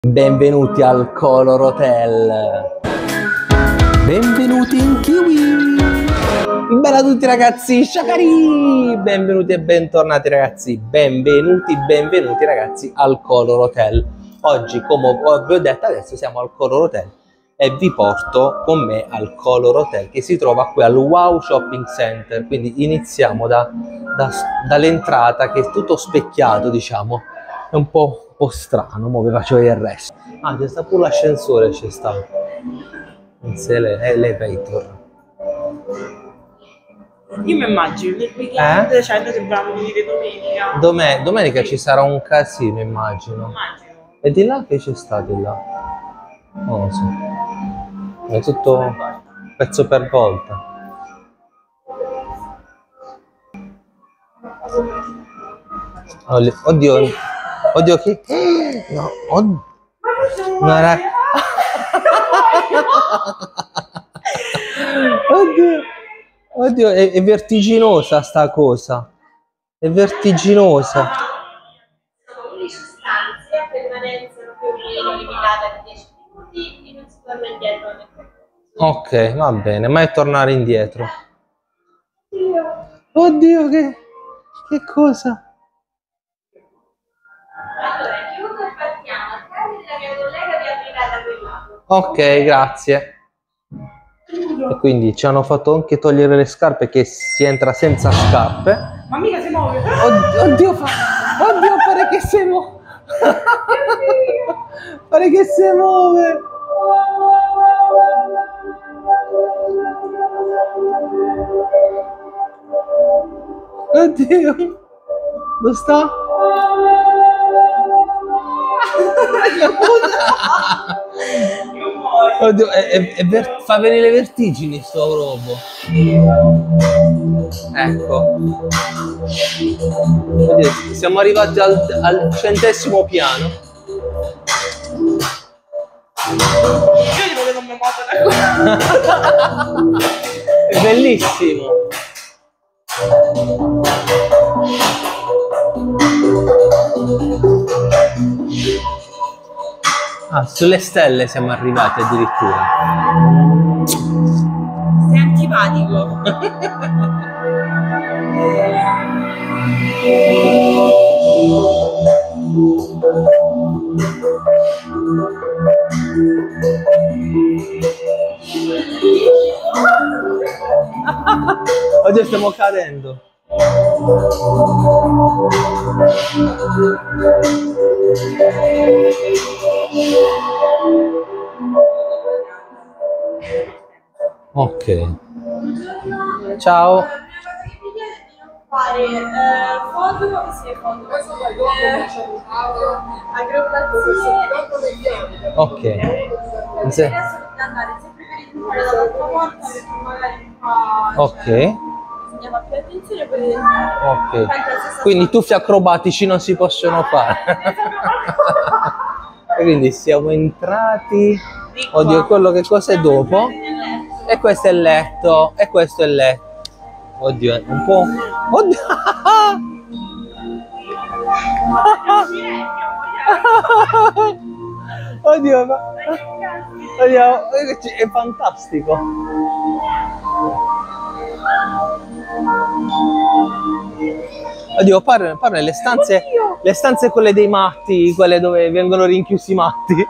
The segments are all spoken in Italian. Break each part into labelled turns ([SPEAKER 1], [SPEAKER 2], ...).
[SPEAKER 1] Benvenuti al Color Hotel. Benvenuti in Kiwi. Bella a tutti ragazzi, sciacari. Benvenuti e bentornati ragazzi. Benvenuti ragazzi al Color Hotel. Oggi, come vi ho detto, adesso siamo al Color Hotel e vi porto con me al Color Hotel che si trova qui al Wow Shopping Center. Quindi iniziamo dall'entrata, che è tutto specchiato, diciamo. È un po' strano, mo vi faccio vedere il resto. Ah, c'è sta pure l'ascensore, c'è sta elevator.
[SPEAKER 2] Io mi immagino nel weekend, cioè noi dobbiamo venire domenica.
[SPEAKER 1] Domenica ci sarà un casino, immagino. E di là che c'è sta di là? Non lo so. È tutto pezzo per volta. Oddio chi? No, oddio. No, era... Oddio, è vertiginosa sta cosa. È vertiginosa.
[SPEAKER 3] Sono 11 stanze a permanenza più limitata di 10 minuti e non si torna indietro.
[SPEAKER 1] Ok, va bene, mai tornare indietro. Oddio, che cosa?
[SPEAKER 3] Allora, chiunque partiamo, a casa della mia collega vi aprirà da quel lato.
[SPEAKER 1] Ok, grazie. E quindi ci hanno fatto anche togliere le scarpe, che si entra senza scarpe.
[SPEAKER 2] Ma mica si muove!
[SPEAKER 1] Oddio, pare che si muove. Pare che si muove. Oddio, dove sta? Oddio, fa venire le vertigini sto robo. Ecco. Oddio, siamo arrivati al 100° piano.
[SPEAKER 2] Io gli volevo non mi muovere da qua.
[SPEAKER 1] È bellissimo. Ah, sulle stelle siamo arrivati addirittura.
[SPEAKER 2] Sei antipatico.
[SPEAKER 1] Oggi stiamo cadendo. Ok. Ciao.
[SPEAKER 3] Fare foto, aggruppazione.
[SPEAKER 1] Ok.
[SPEAKER 3] Adesso andare sempre per il numero dall'altra volta, perché magari un po'.
[SPEAKER 1] Ok.
[SPEAKER 3] Bisogna più attenzione per
[SPEAKER 1] Ok. Quindi tuffi acrobatici non si possono fare. E quindi siamo entrati. Oddio, quello che cos'è dopo? E questo è il letto. E questo è il letto. Oddio, è un po'. Oddio! Oddio, oddio, è fantastico. Oddio, parlano le stanze quelle dei matti, quelle dove vengono rinchiusi i matti.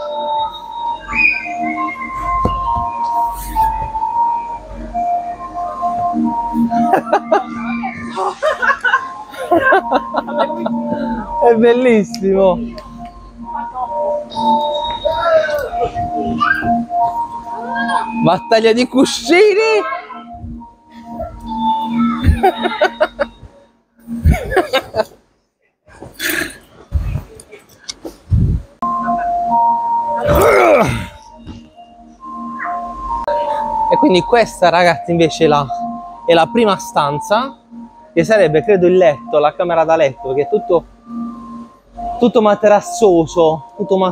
[SPEAKER 1] È bellissimo. Battaglia di cuscini. E quindi questa, ragazzi, invece è la prima stanza, che sarebbe, credo, il letto, la camera da letto, perché è tutto materassoso,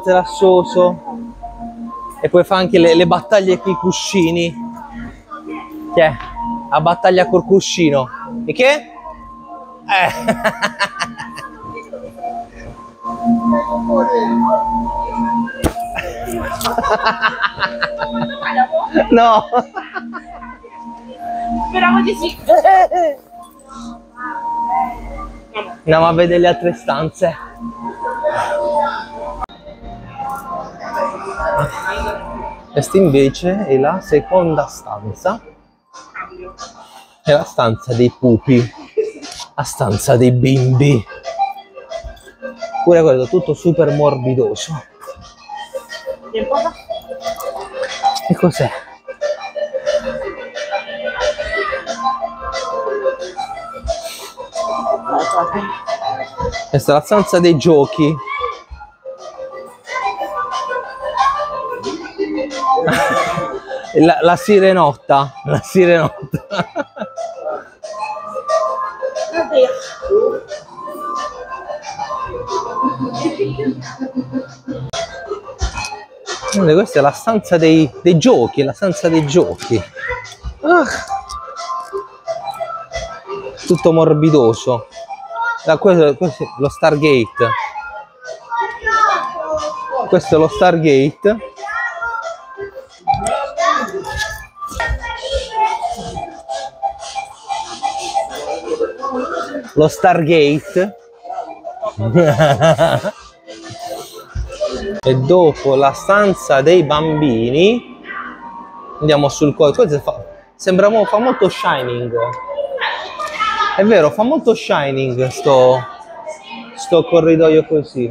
[SPEAKER 1] e poi fa anche le battaglie con i cuscini. Che è? La battaglia col cuscino. E che? No!
[SPEAKER 2] Speravo di sì.
[SPEAKER 1] Andiamo a vedere le altre stanze. Questa invece è la seconda stanza. È la stanza dei pupi. La stanza dei bimbi. Pure quello tutto super morbidoso. E cos'è? Questa è la stanza dei giochi. La sirenotta. La sirenotta. Questa è la stanza dei giochi, la stanza dei giochi. Tutto morbidoso. Questo è lo Stargate. Questo è lo Stargate. Lo Stargate. E dopo la stanza dei bambini andiamo sul questo fa molto Shining. È vero, fa molto Shining sto corridoio così.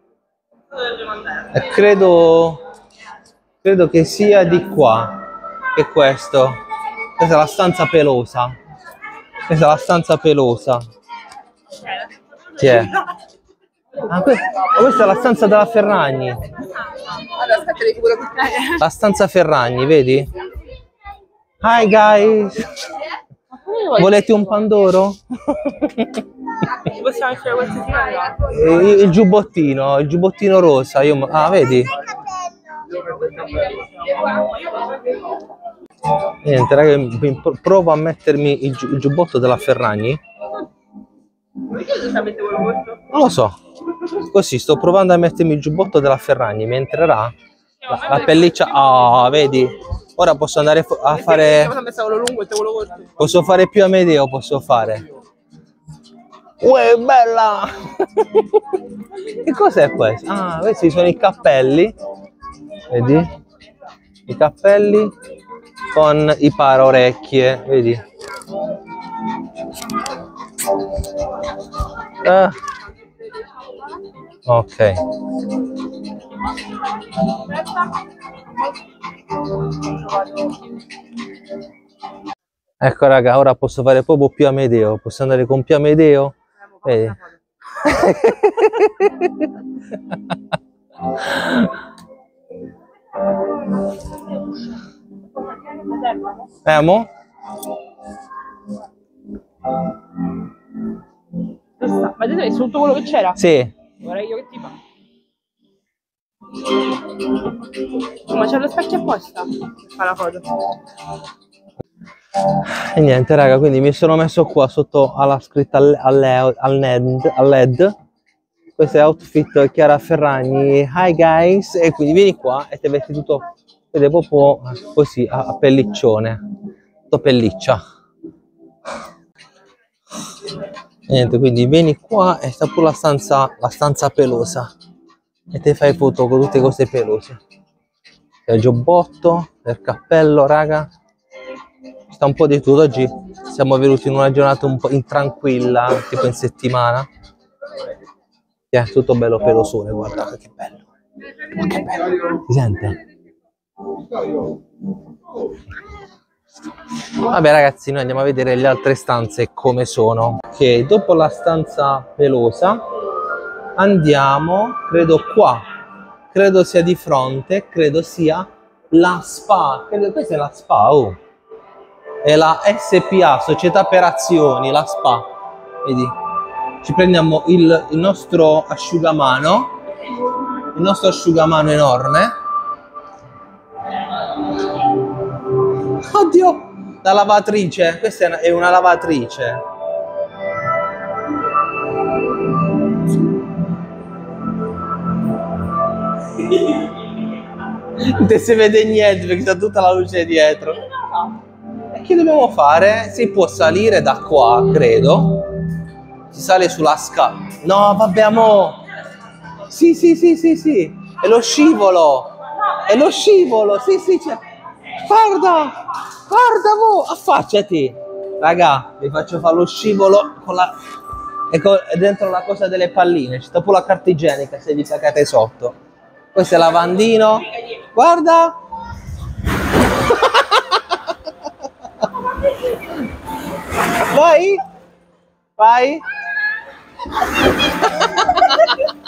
[SPEAKER 1] E credo che sia di qua, che questo. Questa è la stanza pelosa. Questa è la stanza pelosa. Chi è? Ah, questa è la stanza della Ferragni. La stanza Ferragni, vedi? Hi guys! Volete un pandoro?
[SPEAKER 2] Possiamo fare qualsiasi
[SPEAKER 1] Il giubbottino rosa. Ah, vedi? Niente, raga, provo a mettermi il giubbotto della Ferragni. Non lo so. Così sto provando a mettermi il giubbotto della Ferragni. Mi entrerà la pelliccia. Ah, vedi? Ora posso andare a fare. Posso fare più Amedeo, posso fare. Uè, bella! Che cos'è questo? Ah, questi sono i cappelli. Vedi? I cappelli con i paraorecchie, vedi? Ok. Ecco raga, ora posso fare proprio più Amedeo. Posso andare con più Amedeo? Vedi? Mo?
[SPEAKER 2] Ma vedete su tutto quello che c'era?
[SPEAKER 1] Sì.
[SPEAKER 2] Vorrei io che ti fa. Ma c'è lo specchio apposta per fare la foto.
[SPEAKER 1] E niente raga, quindi mi sono messo qua sotto alla scritta al LED. Questo è outfit Chiara Ferragni. Hi guys! E quindi vieni qua e ti vesti tutto, vede proprio così a pelliccione, tutto pelliccia. E niente, quindi vieni qua e sta pure la stanza pelosa e ti fai foto con tutte cose pelose. C'è il giubbotto, il cappello, raga. Sta un po' di tutto. Oggi siamo venuti in una giornata un po' tranquilla, tipo in settimana. È tutto bello pelosone, guardate che bello. Ma che bello. Si sente? Vabbè ragazzi, noi andiamo a vedere le altre stanze come sono. Ok, dopo la stanza pelosa andiamo, credo qua. Credo sia di fronte, credo sia la spa. Credo questa è la spa, oh. È la SPA, Società per Azioni, la spa. Vedi? Ci prendiamo il nostro asciugamano. Il nostro asciugamano enorme. Oddio! La lavatrice. Questa è una lavatrice. Non si vede niente perché c'è tutta la luce dietro. E che dobbiamo fare? Si può salire da qua, credo. Si sale sulla scala. No, vabbè, amo. Sì, sì, sì, sì, sì. È lo scivolo. È lo scivolo. Sì, sì, c'è. Guarda. Guarda, mo. Affacciati. Raga, vi faccio fare lo scivolo con la... E dentro la cosa delle palline. C'è pure la carta igienica se vi cagate sotto. Questo è lavandino. Guarda. Vai. Vai.